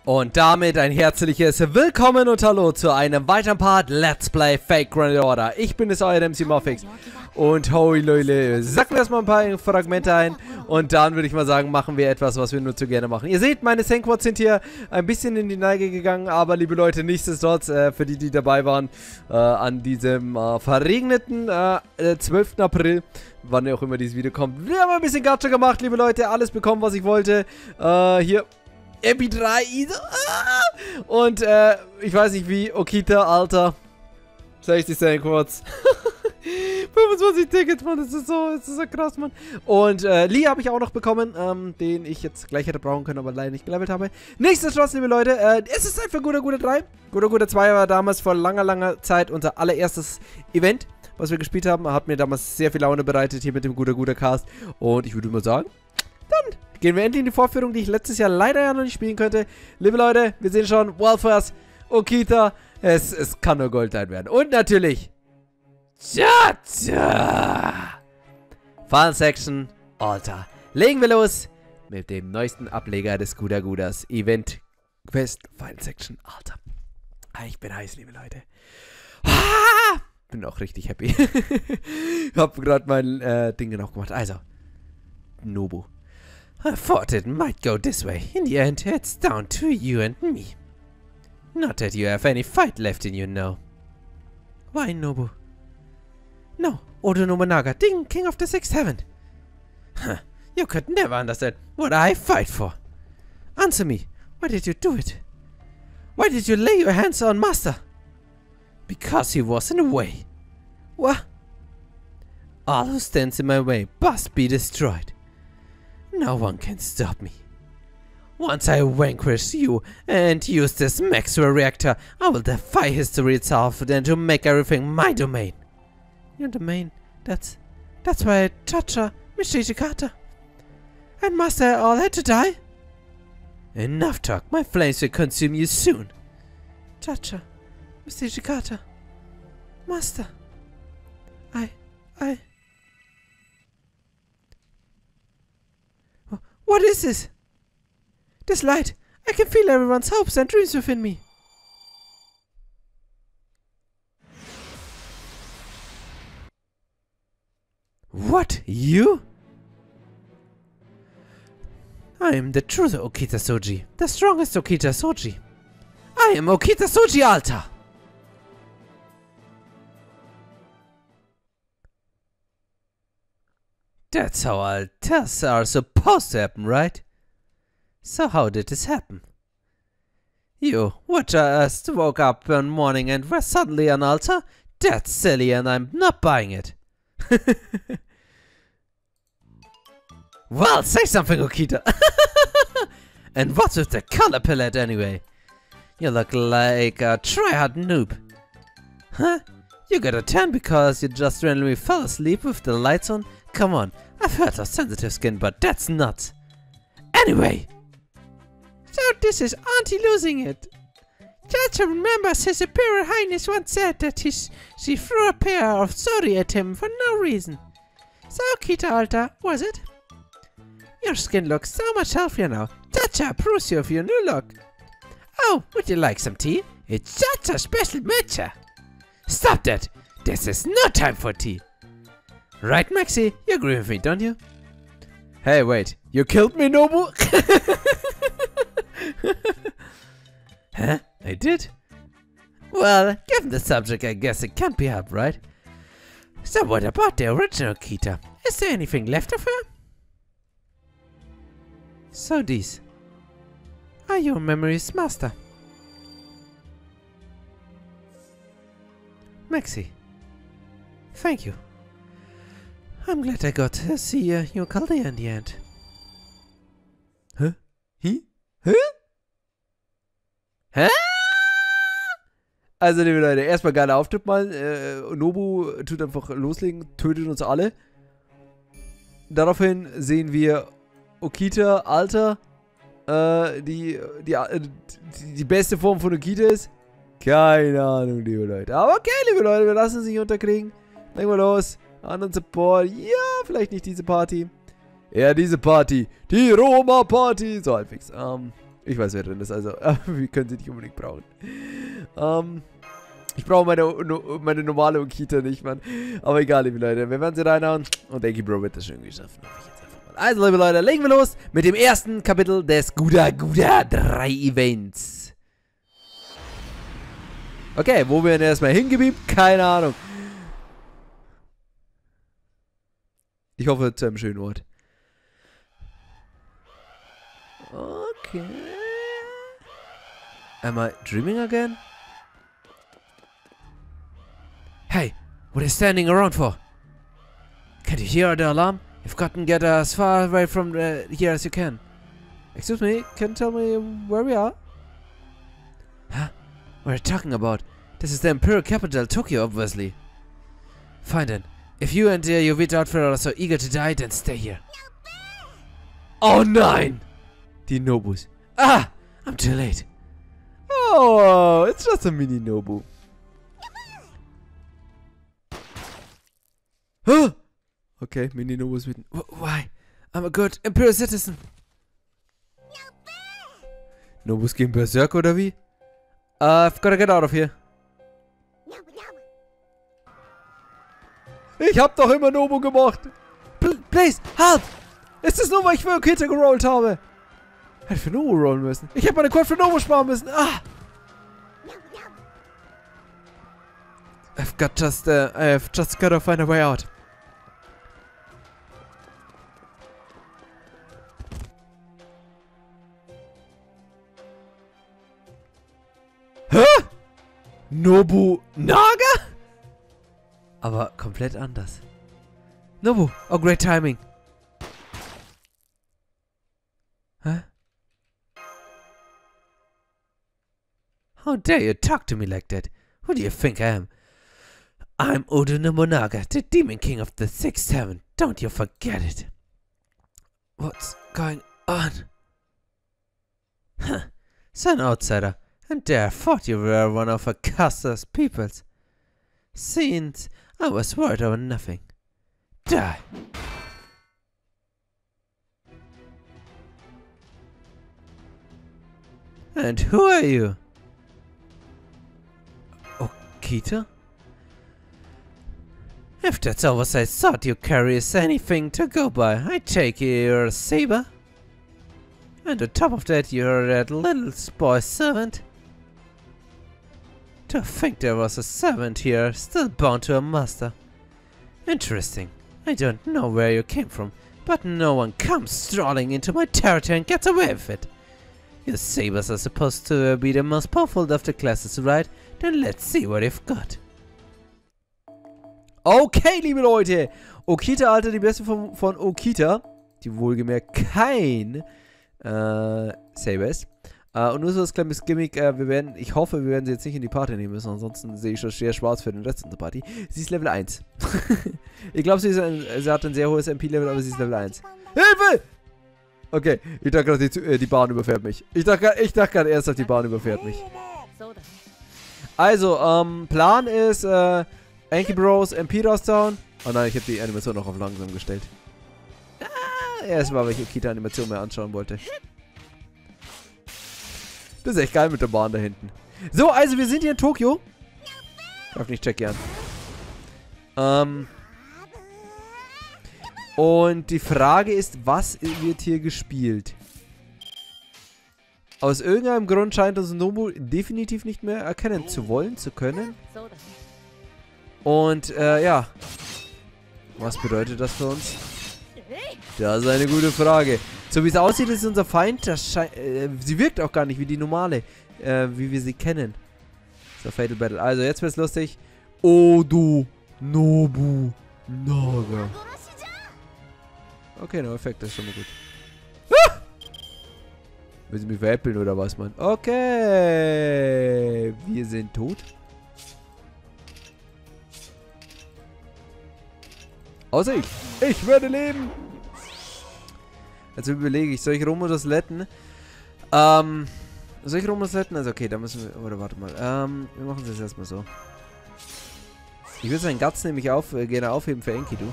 Und damit ein herzliches Willkommen und Hallo zu einem weiteren Part Let's Play Fake Grand Order. Ich bin es, euer MC Morphix. Und hoi Leute, sacken wir erstmal ein paar Fragmente ein. Und dann würde ich mal sagen, machen wir etwas, was wir nur zu gerne machen. Ihr seht, meine Sankquads sind hier ein bisschen in die Neige gegangen. Aber liebe Leute, nichtsdestotrotz, für die, die dabei waren, an diesem verregneten 12. April, wann auch immer dieses Video kommt. Wir haben ein bisschen Gacha gemacht, liebe Leute. Alles bekommen, was ich wollte. Hier... MP3 ISO. Und ich weiß nicht wie. Okita, Alter. 60 Sankquads. 25 Tickets, Mann. Das ist so krass, Mann. Und Lee habe ich auch noch bekommen, den ich jetzt gleich hätte brauchen können, aber leider nicht gelevelt habe. Nichtsdestotrotz, liebe Leute, es ist Zeit für Guda 3. Guda 2 war damals vor langer Zeit unser allererstes Event, was wir gespielt haben. Hat mir damals sehr viel Laune bereitet hier mit dem Guda Cast. Und ich würde mal sagen, dann gehen wir endlich in die Vorführung, die ich letztes Jahr leider ja noch nicht spielen konnte. Liebe Leute, wir sehen schon, Wildfires, Okita, es kann nur Goldline werden. Und natürlich, Fun Section, Alter. Legen wir los mit dem neuesten Ableger des Gudas Event Quest Fun Section, Alter. Ich bin heiß, liebe Leute. Bin auch richtig happy. Hab gerade mein Ding noch gemacht. Also, Nobu. I thought it might go this way. In the end, it's down to you and me. Not that you have any fight left in you now. Why, Nobu? No, Oda Nobunaga, King of the Sixth Heaven. Huh, you could never understand what I fight for. Answer me, why did you do it? Why did you lay your hands on Master? Because he was in the way. What? All who stands in my way must be destroyed. No one can stop me. Once I vanquish you and use this Maxwell reactor, I will defy history itself and to make everything my domain. Your domain? That's why Chacha, Mishijikata, and Master all had to die? Enough talk, my flames will consume you soon. Chacha, Mishijikata, Master, What is this? This light. I can feel everyone's hopes and dreams within me. What? You? I am the true Okita Soji. The strongest Okita Soji. I am Okita Soji Alta. That's how Altars are supposed to happen, right? So how did this happen? You just woke up one morning and were suddenly an altar? That's silly and I'm not buying it. Well, say something, Okita. And what's with the color palette anyway? You look like a tryhard noob. Huh? You got a 10 because you just randomly fell asleep with the lights on? Come on, I've heard of sensitive skin, but that's nuts. Anyway! So this is Auntie losing it. Chacha remembers His Imperial Highness once said that she threw a pair of sori at him for no reason. So Okita Alta, was it? Your skin looks so much healthier now. Chacha approves you of your new look. Oh, would you like some tea? It's Chacha's special matcha. Stop that! This is no time for tea. Right, Maxi? You agree with me, don't you? Hey, wait. You killed me, Nobu? Huh? I did? Well, given the subject, I guess it can't be helped, right? So what about the original Kita? Is there anything left of her? So these are your memories, Master. Maxi. Thank you. I'm glad I got to see your Chaldea in the end. Hä? Hä? Hä? Also, liebe Leute, erstmal geiler Auftritt mal. Nobu tut einfach loslegen, tötet uns alle. Daraufhin sehen wir Okita, Alter, die beste Form von Okita ist. Keine Ahnung, liebe Leute. Aber okay, liebe Leute, wir lassen uns nicht unterkriegen. Legen wir los. Anderen Support. Ja, vielleicht nicht diese Party. Ja, diese Party. Die Roma-Party. So halbwegs. Ich weiß, wer drin ist, also wir können sie nicht unbedingt brauchen. Ich brauche meine normale Okita nicht, Mann. Aber egal, liebe Leute, wir werden sie reinhauen. Und Anki Bro wird das schon geschaffen. Also, liebe Leute, legen wir los mit dem ersten Kapitel des Guda 3 Events. Okay, wo werden wir erstmal hingebeamt? Keine Ahnung. Ich hoffe, zu einem schönen Ort. Okay. Am I dreaming again? Hey, what are you standing around for? Can't you hear the alarm? You've got to get as far away from here as you can. Excuse me, can you tell me where we are? Huh? What are you talking about? This is the Imperial Capital, Tokyo, obviously. Fine then. If you and your Vita outfit are so eager to die, then stay here. Oh nein! Die Nobus. Ah! I'm too late. Oh, it's just a mini Nobu. Huh? Okay, mini Nobus with... Why? I'm a good Imperial citizen. Nobus gehen Berserk oder wie? I've gotta get out of here. Ich hab doch immer Nobu gemocht. Please, help! Ist es nur, weil ich für Okita gerollt habe? Hätte für Nobu rollen müssen. Ich hätte meine Quad für Nobu sparen müssen. Ah! I've just gotta find a way out. Hä? Nobu Naga? Aber komplett anders. Nobu, oh great timing. Hä? How dare you talk to me like that? Who do you think I am? I'm Oda Nobunaga, the Demon King of the Sixth Heaven. Don't you forget it. What's going on? Huh. So an outsider. And there I thought you were one of Akasa's peoples. Since I was worried over nothing. Die. And who are you? Okita? If that's all what I thought you carry is anything to go by, I take you're a saber. And on top of that, you're that little boy servant. To think there was a servant here, still bound to a master. Interesting. I don't know where you came from, but no one comes strolling into my territory and gets away with it. Your sabers are supposed to be the most powerful of the classes, right? Then let's see what you've got. Okay, liebe Leute. Okita, Alter, die beste von Okita. Die wohlgemerkt kein Saber ist. Und nur so das kleines Gimmick, ich hoffe, wir werden sie jetzt nicht in die Party nehmen müssen, ansonsten sehe ich schon sehr schwarz für den Rest unserer Party. Sie ist Level 1. Ich glaube, sie hat ein sehr hohes MP-Level, aber sie ist Level 1. Hilfe! Okay, ich dachte gerade, die Bahn überfährt mich. Ich dachte gerade ernsthaft, die Bahn überfährt mich. Also, Plan ist, Anki Bros MP rauszauen. Oh nein, ich habe die Animation noch auf langsam gestellt. Erstmal, weil ich Okita-Animation mehr anschauen wollte. Das ist echt geil mit der Bahn da hinten. So, also wir sind hier in Tokio. Darf nicht check gern. Und die Frage ist, was wird hier gespielt? Aus irgendeinem Grund scheint uns Nobu definitiv nicht mehr erkennen zu wollen, zu können. Und, ja. Was bedeutet das für uns? Das ist eine gute Frage. So wie es aussieht, ist unser Feind, sie wirkt auch gar nicht wie die normale, wie wir sie kennen. So, Fatal Battle. Also, jetzt wird's lustig. Oda Nobunaga. Okay, no Effekt, das ist schon mal gut. Ah! Will sie mich veräppeln oder was, Mann? Okay. Wir sind tot. Außer ich. Ich werde leben. Also überlege ich, soll ich Romo das letten? Soll ich Romo das letten? Also okay, da müssen wir... Oder warte mal. Wir machen es jetzt erstmal so. Ich will seinen Guts nämlich gerne aufheben für Enkidu.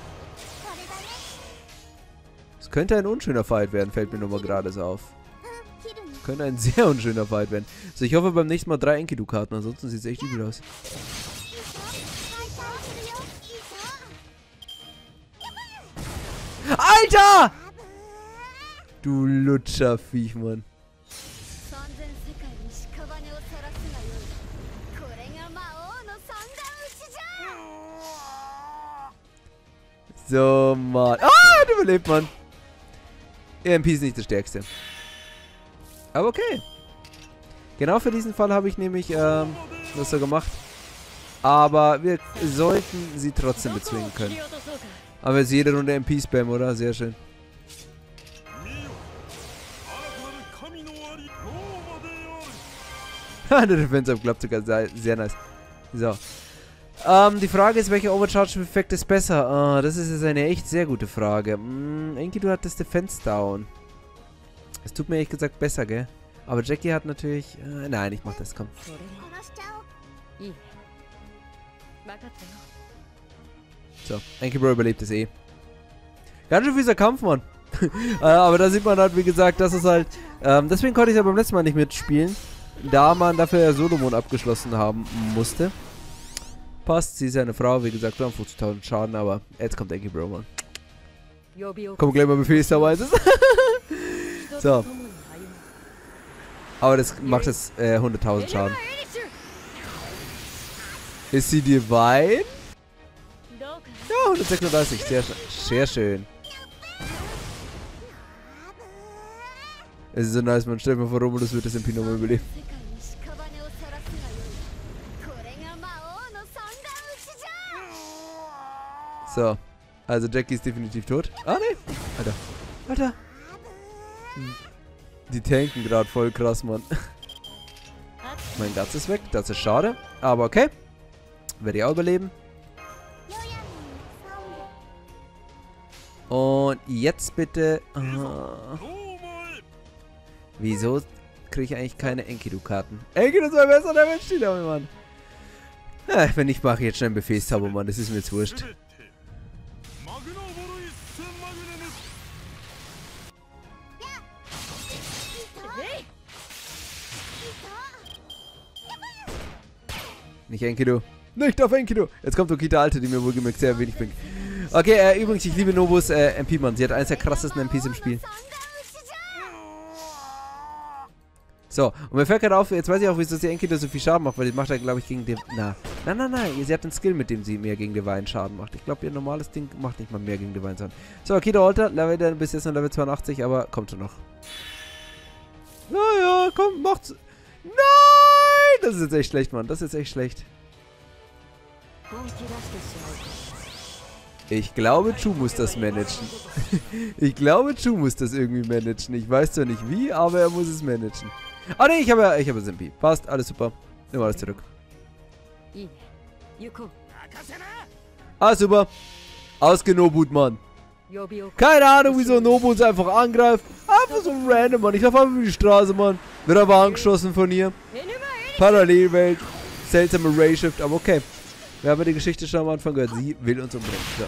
Das könnte ein unschöner Fight werden, fällt mir nur mal gerade so auf. Könnte ein sehr unschöner Fight werden. So, ich hoffe beim nächsten Mal 3 Enkidu-Karten, ansonsten sieht es echt übel aus. Alter! Du Lutscherviech, Mann. So, Mann. Ah, du überlebt, Mann. EMP ist nicht das Stärkste. Aber okay. Genau für diesen Fall habe ich nämlich das so gemacht. Aber wir sollten sie trotzdem bezwingen können. Aber jetzt jede Runde MP-Spam, oder? Sehr schön. Der Defense-Up klappt sogar sehr nice. So. Die Frage ist, welcher Overcharge-Effekt ist besser? Das ist jetzt eine echt sehr gute Frage. Enkidu hat das Defense down. Es tut mir ehrlich gesagt besser, gell? Aber Jackie hat natürlich... nein, ich mach das, komm. So, Enki-Bro überlebt es eh. Ganz schön fieser Kampf, Mann. Aber da sieht man halt, wie gesagt, dass es halt... deswegen konnte ich ja beim letzten Mal nicht mitspielen. Da man dafür ja Solomon abgeschlossen haben musste. Passt, sie ist ja eine Frau, wie gesagt, 50.000 Schaden, aber jetzt kommt Enki-Bro, Mann. Komm gleich mal Befehlsweise. So. Aber das macht jetzt 100.000 Schaden. Ist sie Divine? Ja, 136, sehr schön. Es ist so nice, man stellt mir vor, Romulus wird das MP nochmal überleben. So, also Jackie ist definitiv tot. Ah, ne. Alter. Alter. Die tanken gerade voll krass, Mann. Mein Gatz ist weg, das ist schade. Aber okay. Werde ich auch überleben. Und jetzt bitte... wieso kriege ich eigentlich keine Enkidu-Karten? Enkidu soll besser, der Mensch steht aber, Mann. Wenn ich mache jetzt schnell einen Befehlszauber, Mann. Das ist mir jetzt wurscht. Nicht Enkidu. Nicht auf Enkidu. Jetzt kommt Okita Alte, die mir wohlgemerkt sehr wenig bringt. Okay, übrigens, ich liebe Nobus MP-Mann. Sie hat eines der krassesten MPs im Spiel. So, und mir fällt gerade auf, jetzt weiß ich auch, wieso sie Enkidu so viel Schaden macht, weil die macht er, glaube ich, gegen den... Nein. Sie hat einen Skill, mit dem sie mehr gegen Divine Schaden macht. Ich glaube, ihr normales Ding macht nicht mal mehr gegen Divine Schaden. So, Okita Alter, Level bis jetzt noch Level 82, aber kommt schon noch. Naja, komm, macht's. Nein! Das ist jetzt echt schlecht, Mann. Das ist echt schlecht. Ich glaube, Chu muss das managen. Ich glaube, Chu muss das irgendwie managen. Ich weiß zwar nicht wie, aber er muss es managen. Ah, ne, ich habe Simpi. Passt, alles super. Nimm alles zurück. Ah, super. Ausgenobut, Mann. Keine Ahnung, wieso Nobu uns einfach angreift. Einfach so random, Mann. Ich laufe einfach über die Straße, Mann. Wird aber angeschossen von ihr. Parallelwelt. Seltsame Ray-Shift, aber okay. Wir haben die Geschichte schon am Anfang gehört. Sie will uns umbringen. So.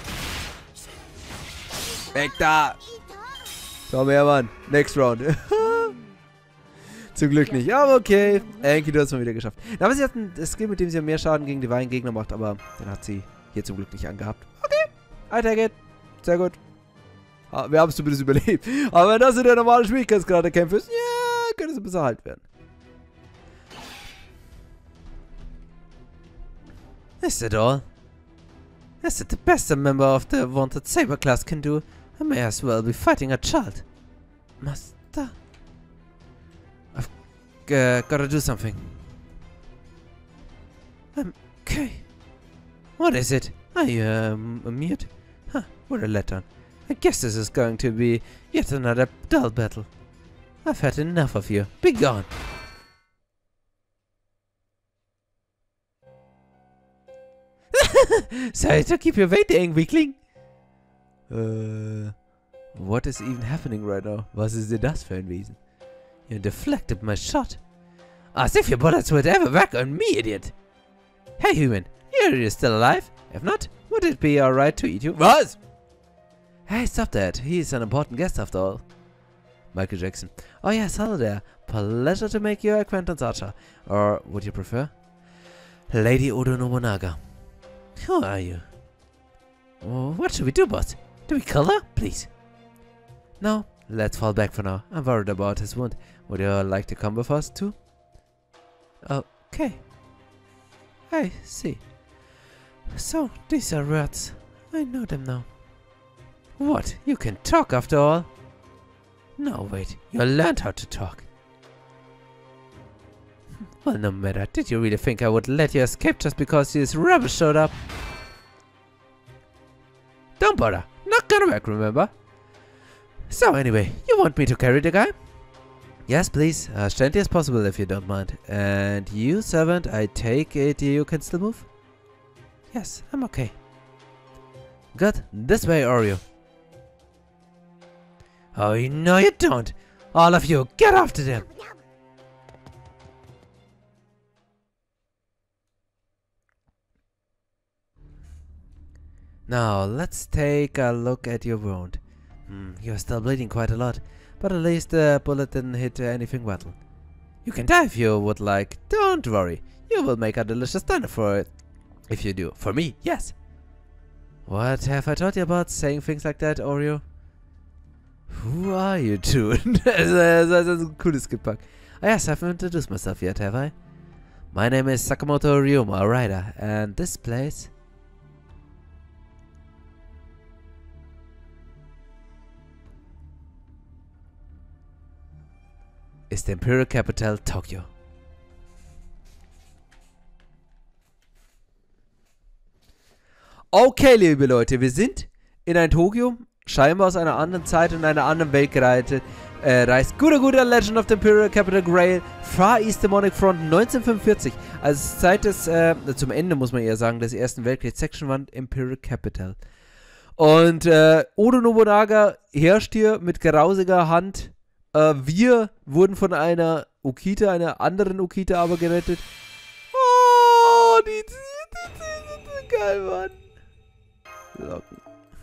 Weg da! Komm her, Mann. Next Round. Zum Glück nicht. Aber okay. Enki, du hast es mal wieder geschafft. Aber sie hat ein Skill, mit dem sie mehr Schaden gegen Divine Gegner macht, aber den hat sie hier zum Glück nicht angehabt. Okay. I take it. Sehr gut. Wir haben es zumindest überlebt. Aber wenn das in der normalen Schwierigkeitsgrad der Kämpfe ist, ja, könnte es ein bisschen halt werden. Is that all? Is it the best a member of the Wanted Saber class can do? I may as well be fighting a child. Master? I've gotta do something. Okay. What is it? Are you mute? Huh, what a letdown. I guess this is going to be yet another dull battle. I've had enough of you. Be gone. Sorry to keep you waiting, weakling. What is even happening right now? Was ist denn das für ein Wesen? You deflected my shot. As if your bullets would ever work on me, idiot. Hey, human. You're still alive? If not, would it be alright to eat you? Was? Hey, stop that. He's an important guest after all. Michael Jackson. Oh yes, hello there. pleasure to make your acquaintance, Archer. Or would you prefer? Lady Oda Nobunaga. Who are you? Oh, what should we do, boss? Do we kill her? Please. No, let's fall back for now. I'm worried about his wound. Would you like to come with us too? Okay. I see. So, these are rats. I know them now. What? You can talk after all? No, wait. You learned how to talk. Well, no matter. Did you really think I would let you escape just because this rubbish showed up? Don't bother. Not gonna work, remember? So anyway, you want me to carry the guy? Yes, please. As gently as possible if you don't mind. And you, servant, I take it you can still move? Yes, I'm okay. Good. This way, Oreo. Oh, no you don't. All of you, get after them. Now, let's take a look at your wound. You're still bleeding quite a lot, but at least the bullet didn't hit anything vital. You can die if you would like. Don't worry. You will make a delicious dinner for it. If you do. For me, yes. What have I taught you about saying things like that, Oreo? Who are you two? Das ist ein cooles Gepack. Yes, I haven't introduced myself yet, have I? My name is Sakamoto Ryuma, a writer, and this place... ist the Imperial Capital, Tokyo. Okay, liebe Leute, wir sind in ein Tokio, scheinbar aus einer anderen Zeit und einer anderen Welt gereist. Guda Legend of the Imperial Capital Grail, Far East Demonic Front 1945. Also Zeit des, zum Ende muss man eher sagen, des Ersten Weltkriegs, Section 1 Imperial Capital. Und Oda Nobunaga herrscht hier mit grausiger Hand. Wir wurden von einer Okita, einer anderen Okita aber gerettet. Oh, die sind so geil, Mann. Locken.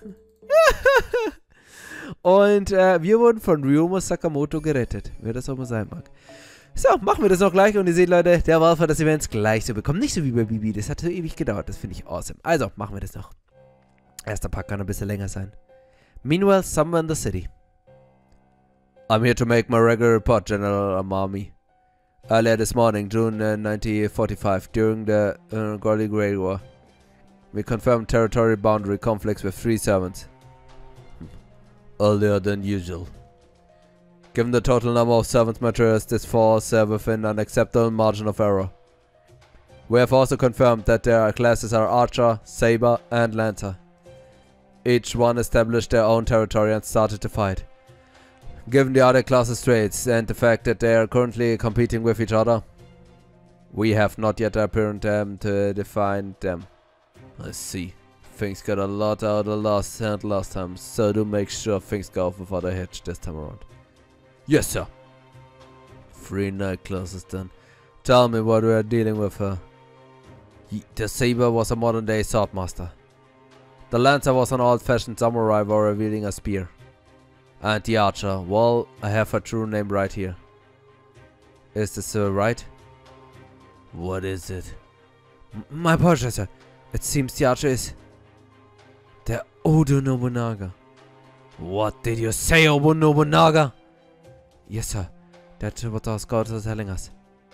Und wir wurden von Ryoma Sakamoto gerettet, wer das auch mal sein mag. So, machen wir das auch gleich und ihr seht, Leute, der Wahlfall des Events gleich so bekommen. Nicht so wie bei Bibi, das hat so ewig gedauert, das finde ich awesome. Also, machen wir das noch. Erster Part kann ein bisschen länger sein. Meanwhile, somewhere in the city. I'm here to make my regular report, General Amami. Earlier this morning, June 1945, during the Golly Grey War, we confirmed territory boundary conflicts with 3 servants. Earlier than usual. Given the total number of servants materials, this falls within an acceptable margin of error. We have also confirmed that their classes are Archer, Saber, and Lancer. Each one established their own territory and started to fight. Given the other classes' traits and the fact that they are currently competing with each other, we have not yet apparent them to define them. I see. Things got a lot out of last time, so do make sure things go off without a hitch this time around. Yes, sir. 3 night classes then. Tell me what we are dealing with her. The Saber was a modern-day swordmaster. The Lancer was an old-fashioned samurai warrior wielding a spear. And the Archer, well, I have her true name right here. Is this right? What is it? My apologies, sir. It seems the Archer is... the Oda Nobunaga. What did you say, Oda Nobunaga? Yes, sir. That's what our scouts are telling us.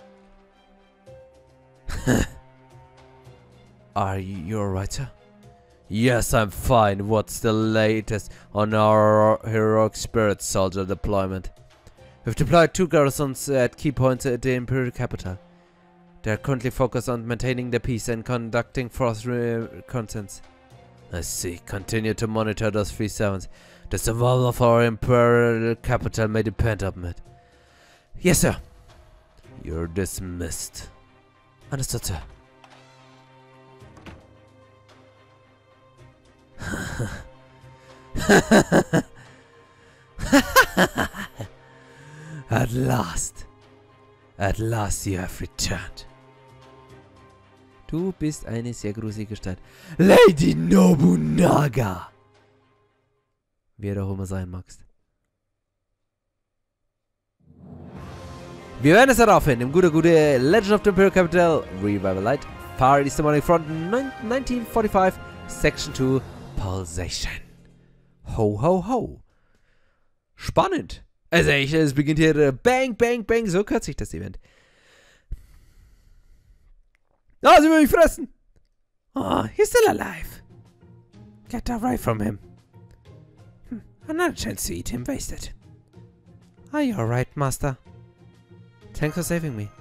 Are you alright, sir? Yes, I'm fine. What's the latest on our heroic spirit soldier deployment? We've deployed 2 garrisons at key points at the Imperial Capital. They are currently focused on maintaining the peace and conducting force reconnaissance. I see. Continue to monitor those 3 servants. The survival of our Imperial Capital may depend on it. Yes, sir. You're dismissed. Understood, sir. At last you have returned. Du bist eine sehr gruselige Gestalt. Lady Nobunaga! Wer du auch immer sein magst. Wir werden es darauf hin, im gute Legend of the Imperial Capital Revival Light Far East Demonic Front 1945 Section 2 Pulsation. Ho, ho, ho. Spannend. Also es beginnt hier bang, bang, bang. So kürzt sich das Event. Ah, sie will mich fressen. Oh, he's still alive. Get away from him. Another chance to eat him wasted. Are you alright, Master? Thanks for saving me.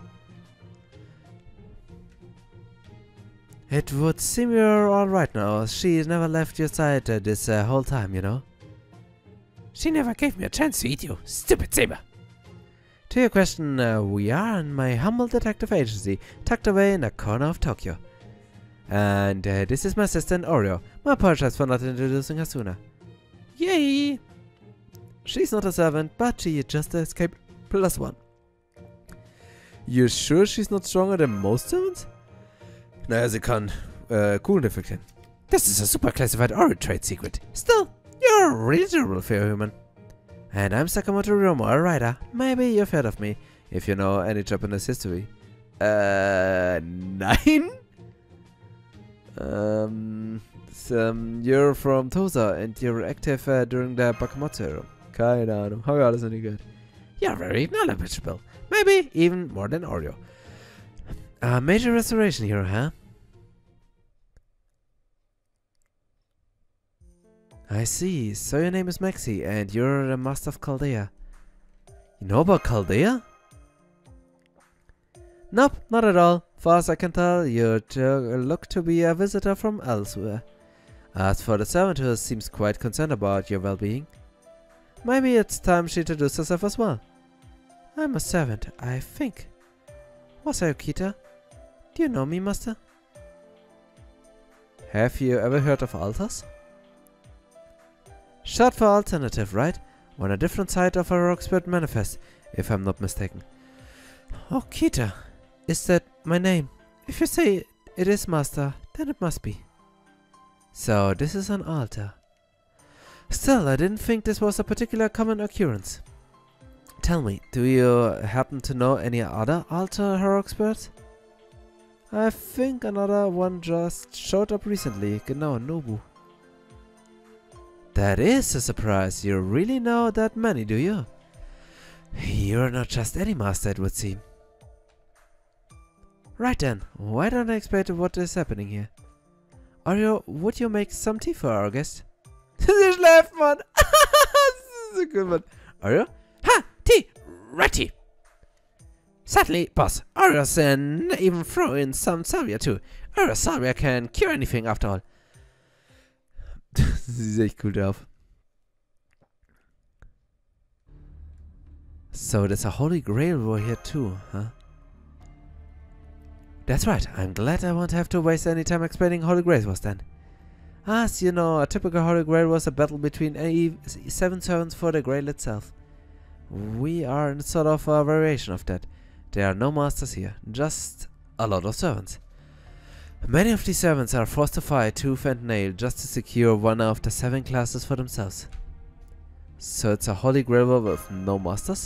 It would seem you're alright now. She never left your side this whole time, you know? She never gave me a chance to eat you, stupid saber. To your question, we are in my humble detective agency, tucked away in a corner of Tokyo. And this is my assistant, Oreo. I apologize for not introducing her sooner. Yay! She's not a servant, but she just escaped +1. You sure she's not stronger than most servants? Naja, sie kann Kugeln defektieren. This is a super classified Oreo trade secret. Still, you're really durable for a human. And I'm Sakamoto Ryomo, a writer. Maybe you've heard of me, if you know any Japanese history. Nein? You're from Tosa and you're active during the Bakamatsu era. Keine Ahnung, hab ich alles noch nie gehört. You're very knowledgeable. Maybe even more than Oreo. A major restoration hero, huh? I see. So your name is Maxi and you're a master of Chaldea. You know about Chaldea? Nope, not at all. Far as I can tell, you look to be a visitor from elsewhere. As for the servant who seems quite concerned about your well-being, maybe it's time she introduced herself as well. I'm a servant, I think. Was I Okita? Do you know me, master? Have you ever heard of altars? Short for alternative, right? When a different side of a rock spirit manifests, if I'm not mistaken. Okita. Is that my name? If you say it is, master, then it must be. So, this is an altar. Still, I didn't think this was a particular common occurrence. Tell me, do you happen to know any other altar heroic spirits? I think another one just showed up recently, genau, Nobu. That is a surprise. You really know that many, do you? You're not just any master, it would seem. Right then, why don't I explain what is happening here? Oreo, would you make some tea for our guest? Sie schläft, Mann! Das ist so gut, Mann. Oreo? Ha! Tea! Right tea! Sadly, boss, Oreo's even throw in some salvia too. Oreo's salvia can cure anything after all. Sie ist echt cool drauf. So there's a holy grail war here too, huh? That's right, I'm glad I won't have to waste any time explaining Holy Grail was then. As you know, a typical Holy Grail was a battle between 7 servants for the Grail itself. We are in sort of a variation of that. There are no masters here, just a lot of servants. Many of these servants are forced to fight tooth and nail just to secure one of the 7 classes for themselves. So it's a Holy Grail war with no masters?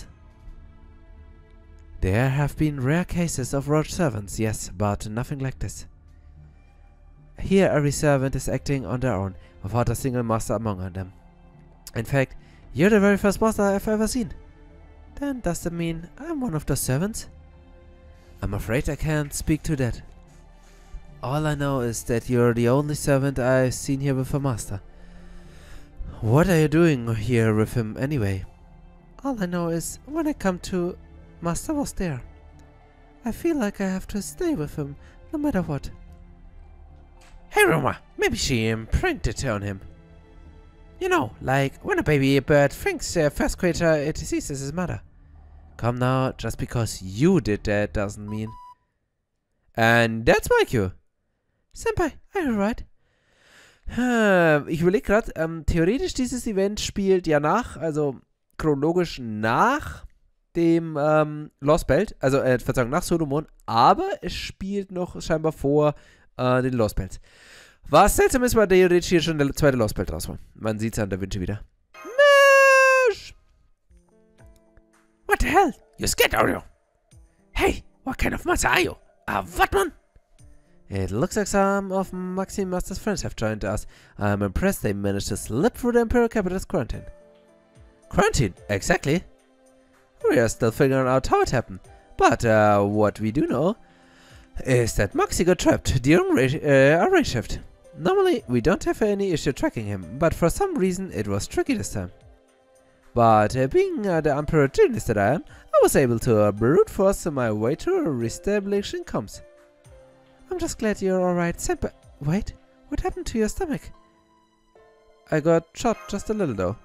There have been rare cases of rogue servants, yes, but nothing like this. Here every servant is acting on their own, without a single master among them. In fact, you're the very first master I've ever seen. Then does that mean I'm one of those servants? I'm afraid I can't speak to that. All I know is that you're the only servant I've seen here with a master. What are you doing here with him anyway? All I know is when I come to, Master was there. I feel like I have to stay with him, no matter what. Hey Roma, maybe she imprinted on him. You know, like when a baby bird thinks their first creature it sees is his mother. Come now, just because you did that doesn't mean... And that's my cue. Senpai, are you right? Ich überlege gerade, theoretisch dieses Event spielt ja nach, also chronologisch nach dem Lost Belt, also Verzeihung, nach Solomon, aber es spielt noch scheinbar vor den Lost Belts. Was seltsam ist, weil theoretisch hier schon der zweite Lost Belt raus war. Man sieht es an der Wünsche wieder. Mesh! What the hell? You scared, Oreo? Hey, what kind of monster are you? What man? It looks like some of Maxi Master's friends have joined us. I'm impressed they managed to slip through the Imperial Capital's quarantine. Quarantine? Exactly. We are still figuring out how it happened. But what we do know is that Maxi got trapped during our raid shift. Normally, we don't have any issue tracking him, but for some reason it was tricky this time. But being the Emperor genius that I am, I was able to brute force my way to reestablishing comms. I'm just glad you're alright, Senpai. Wait, what happened to your stomach? I got shot just a little though.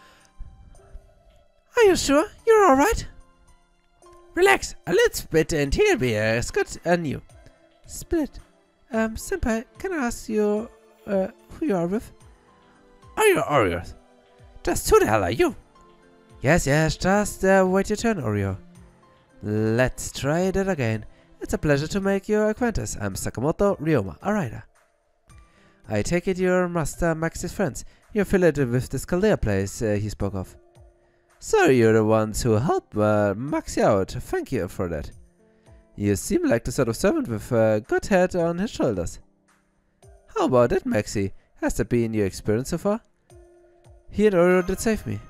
Are you sure? You're alright? Relax, a little spit and he'll be as good as new. Split? Senpai, can I ask you, who you are with? Are you Oreo? Just who the hell are you? Yes, just wait your turn, Oreo. Let's try that again. It's a pleasure to make your acquaintance. I'm Sakamoto Ryoma, a rider. I take it you're Master Maxi's friends. You're affiliated with this Caldea place he spoke of. So you're the ones who helped Maxi out. Thank you for that. You seem like the sort of servant with a good head on his shoulders. How about it, Maxi? Has that been your experience so far? He and Oreo did save me.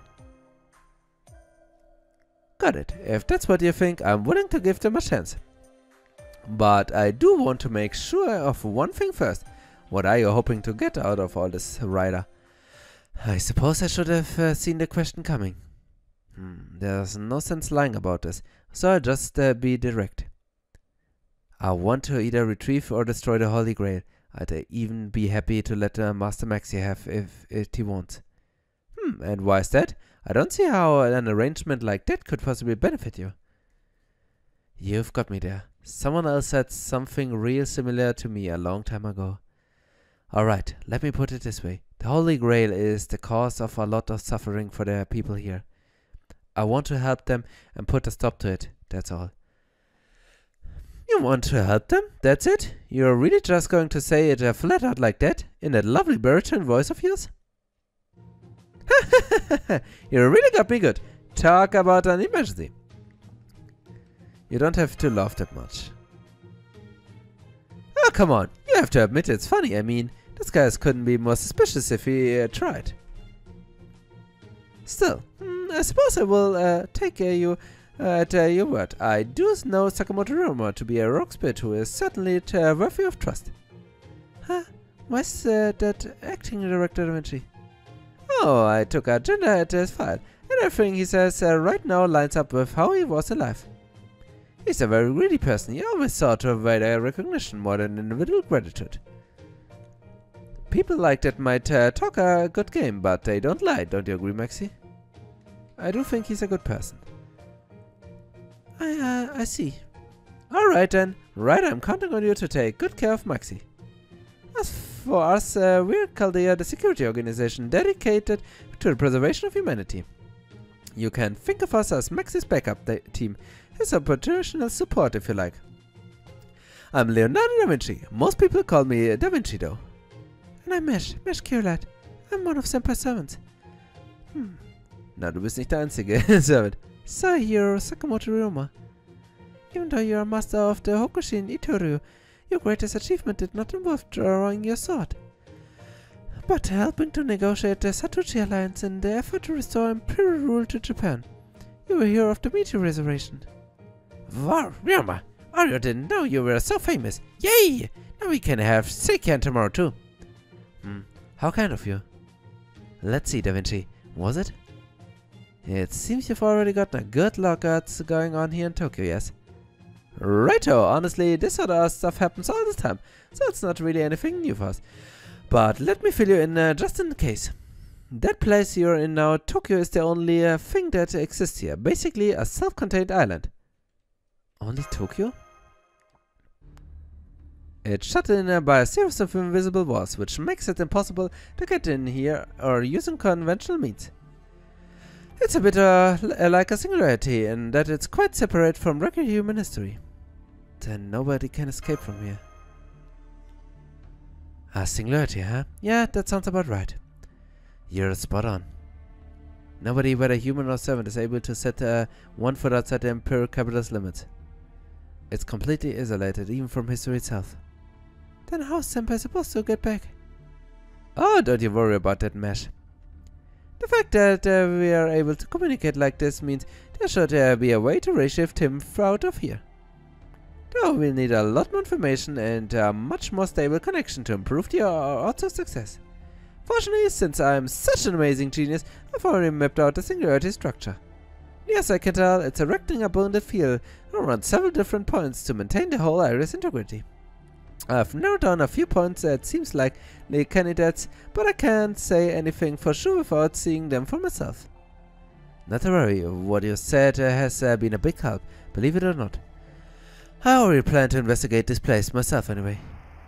Got it. If that's what you think, I'm willing to give them a chance. But I do want to make sure of one thing first. What are you hoping to get out of all this, Rider? I suppose I should have seen the question coming. There's no sense lying about this, so I'll just be direct. I want to either retrieve or destroy the Holy Grail. I'd even be happy to let Master Maxi have if he wants. And why is that? I don't see how an arrangement like that could possibly benefit you. You've got me there. Someone else said something real similar to me a long time ago. Alright, let me put it this way. The Holy Grail is the cause of a lot of suffering for the people here. I want to help them and put a stop to it, that's all. You want to help them? That's it? You're really just going to say it flat out like that? In that lovely baritone voice of yours? You really got me good. Talk about an emergency. You don't have to laugh that much. Oh, come on. You have to admit it's funny. I mean, this guy couldn't be more suspicious if he tried. Still, I suppose I will take you at your word. I do know Sakamoto Ryoma to be a rock spirit who is certainly worthy of trust. Huh? Why's that acting director Da Vinci? Oh, I took a gender at his file, and everything he says right now lines up with how he was alive. He's a very greedy person. He always sought to avoid recognition more than individual gratitude. People like that might talk a good game, but they don't lie, don't you agree, Maxi? I do think he's a good person. I see. Alright then. Right, I'm counting on you to take good care of Maxi. As for us, we're Caldea, the security organization dedicated to the preservation of humanity. You can think of us as Maxi's backup team, his operational support if you like. I'm Leonardo Da Vinci. Most people call me Da Vinci though. And I'm Mesh Kierlad. I'm one of Senpai's servants. Na, du bist nicht der einzige Servant. So, you're Sakamoto Ryoma. Even though you're a master of the Hokushin Itoryu, your greatest achievement did not involve drawing your sword, but helping to negotiate the Satoshi Alliance in the effort to restore imperial rule to Japan. You were hero of the Meteor Resurrection. Wow, Ryoma! Oreo didn't know you were so famous. Yay! Now we can have Seiken tomorrow too. How kind of you. Let's see, Da Vinci. Was it? It seems you've already got a good lockouts going on here in Tokyo, yes? Righto, honestly, this sort of stuff happens all the time, so it's not really anything new for us. But let me fill you in just in case. That place you're in now, Tokyo, is the only thing that exists here. Basically a self-contained island. Only Tokyo? It's shut in by a series of invisible walls, which makes it impossible to get in here or using conventional means. It's a bit like a singularity in that it's quite separate from regular human history. Then nobody can escape from here. A singularity, huh? Yeah, that sounds about right. You're spot on. Nobody, whether human or servant, is able to set one foot outside the Imperial Capital's limits. It's completely isolated, even from history itself. Then how's Senpai supposed to get back? Oh, don't you worry about that mesh. The fact that we are able to communicate like this means there should be a way to reshift him out of here. Though we'll need a lot more information and a much more stable connection to improve the odds of success. Fortunately, since I'm such an amazing genius, I've already mapped out the singularity structure. Yes, I can tell it's erecting a bonded field around several different points to maintain the whole area's integrity. I've narrowed down a few points that seems like the candidates, but I can't say anything for sure without seeing them for myself. Not to worry, what you said has been a big help, believe it or not. I already plan to investigate this place myself anyway.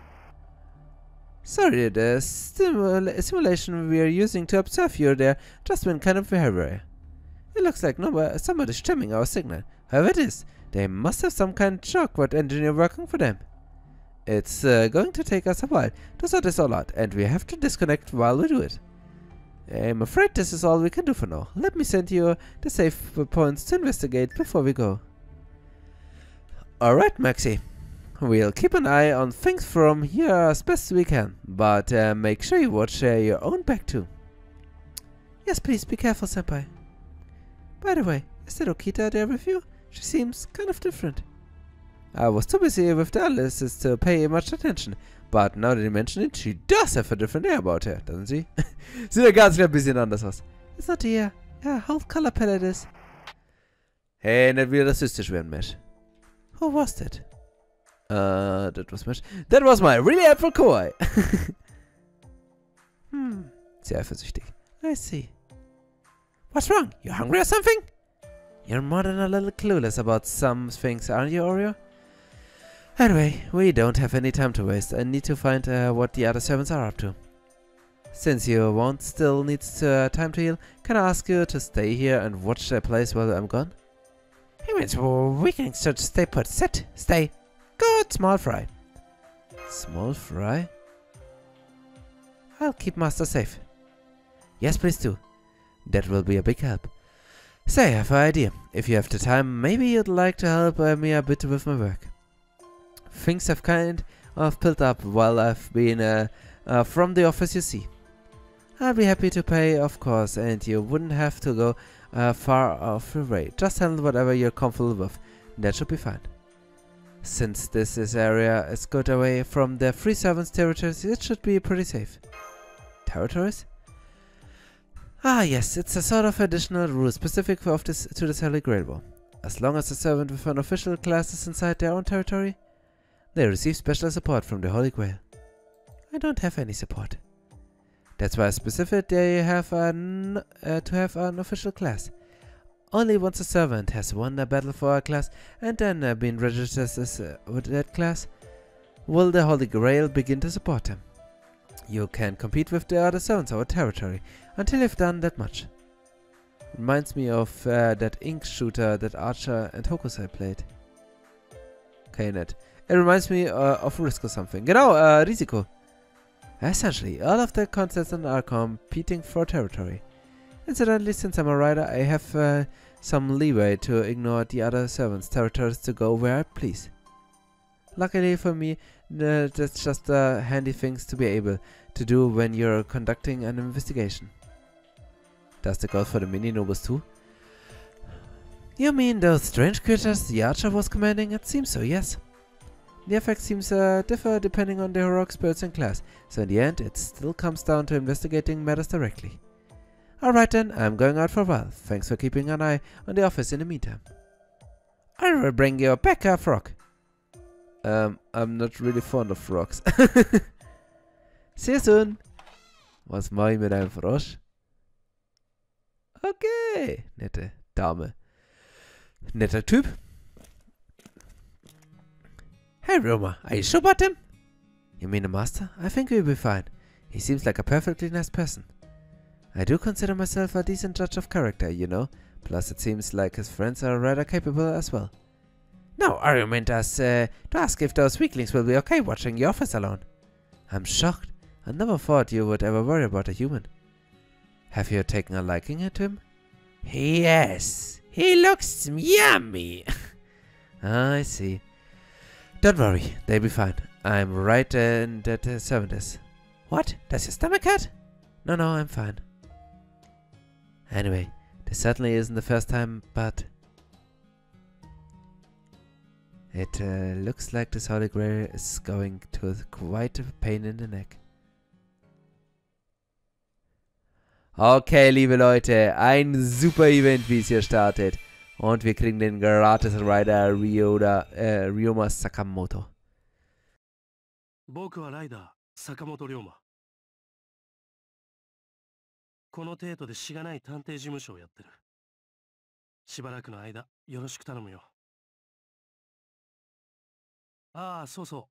Sorry, the simulation we are using to observe you there just went kind of haywire. It looks like somebody's jamming our signal. However it is, they must have some kind of shockwave engineer working for them. It's going to take us a while to sort this all out, and we have to disconnect while we do it. I'm afraid this is all we can do for now. Let me send you the safe points to investigate before we go. Alright, Maxie. We'll keep an eye on things from here as best we can, but make sure you watch your own back too. Yes, please be careful, Senpai. By the way, is that Okita there with you? She seems kind of different. I was too busy with the analysis to pay much attention, but now that you mention it, she does have a different air about her, doesn't she? Sieht ja ganz ein bisschen anders aus. It's not the air. Yeah, how color palette is. Hey, nicht wieder rassistisch werden, Mesh. Who was that? That was Mesh. That was my really helpful Koi. Sehr eifersüchtig. I see. What's wrong? You hungry or something? You're more than a little clueless about some things, aren't you, Oreo? Anyway, we don't have any time to waste. I need to find what the other servants are up to. Since you won't still need time to heal, can I ask you to stay here and watch the place while I'm gone? Hey, means we can just stay put. Sit. Stay. Good, Small Fry. Small Fry? I'll keep Master safe. Yes, please do. That will be a big help. Say, I have an idea. If you have the time, maybe you'd like to help me a bit with my work. Things have kind of built up while I've been from the office, you see. I'll be happy to pay, of course, and you wouldn't have to go far off your way. Just handle whatever you're comfortable with. That should be fine. Since this area is good away from the free servants' territories, it should be pretty safe. Territories? Ah yes, it's a sort of additional rule specific to this Holy Grail War. As long as a servant with an official class is inside their own territory, they receive special support from the Holy Grail. I don't have any support. That's why specific they have to have an official class. Only once a servant has won a battle for a class and then been registered as with that class, will the Holy Grail begin to support them. You can compete with the other servants of our territory until you've done that much. Reminds me of that ink shooter that Archer and Hokusai played. Okay, Ned. It reminds me of Risk or something. Genau, Risiko. Essentially, all of the contestants are competing for territory. Incidentally, since I'm a rider, I have some leeway to ignore the other servants' territories to go where I please. Luckily for me, that's just handy things to be able to do when you're conducting an investigation. Does that go for the mini-nobles too? You mean those strange creatures the Archer was commanding? It seems so, yes. The effect seems differ depending on the heroic spirits in class, so in the end it still comes down to investigating matters directly. Alright then, I'm going out for a while. Thanks for keeping an eye on the office in the meantime. I will bring you back a frog. I'm not really fond of frogs. See you soon. Was mache ich mit einem Frosch? Okay, nette Dame. Netter Typ. Hey Roma, are you sure about him? You mean the master? I think we'll be fine. He seems like a perfectly nice person. I do consider myself a decent judge of character, you know. Plus it seems like his friends are rather capable as well. No, Ario meant us to ask if those weaklings will be okay watching your office alone. I'm shocked. I never thought you would ever worry about a human. Have you taken a liking to him? Yes, he looks yummy. I see. Don't worry, they'll be fine. I'm right in that servant is. What? Does your stomach hurt? No, I'm fine. Anyway, this certainly isn't the first time, but it looks like this Holy Grail is going to quite a pain in the neck. Okay, liebe Leute, ein super Event, wie es hier startet. Und wir kriegen den gratis Rider Ryoma Sakamoto. 僕はライダー坂本龍馬。この程度でしがない探偵事務所をやってる。しばらくの間よろしく頼むよ。ああ、そうそう。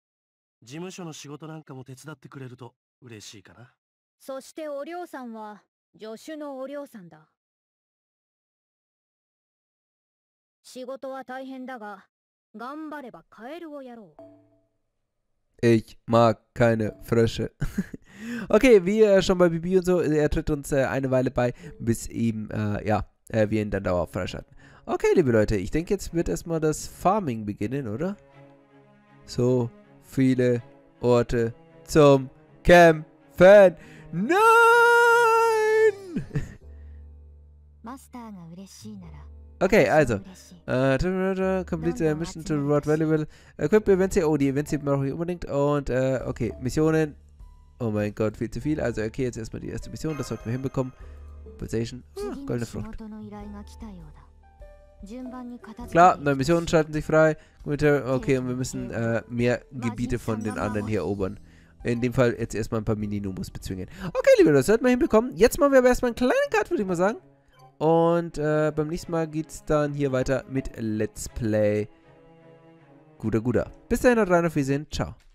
事務所の仕事なんかも手伝ってくれると嬉しいかな。 そしておりょうさんは助手のおりょうさんだ。仕事は大変だが、頑張ればカエルをやろう。 Ich mag keine Frösche. Okay, wie schon bei Bibi und so, er tritt uns eine Weile bei, bis ihm, wir ihn dann dauerhaft freischalten. Okay, liebe Leute, ich denke, jetzt wird erstmal das Farming beginnen, oder? So viele Orte zum Kämpfen. Nein! Okay, also. Complete the mission to reward valuable. Equip Events hier. Oh, die Events hier brauche ich unbedingt. Und, okay, Missionen. Oh mein Gott, viel zu viel. Also, okay, jetzt erstmal die erste Mission. Das sollten wir hinbekommen. Pulsation. Goldene Frucht. Klar, neue Missionen schalten sich frei. Okay, und wir müssen mehr Gebiete von den anderen hier erobern. In dem Fall jetzt erstmal ein paar Mini-Numbos bezwingen. Okay, liebe Leute, das sollten wir hinbekommen. Jetzt machen wir aber erstmal einen kleinen Cut, würde ich mal sagen. Und beim nächsten Mal geht's dann hier weiter mit Let's Play Guda Guda. Bis dahin, haut rein, auf Wiedersehen. Ciao.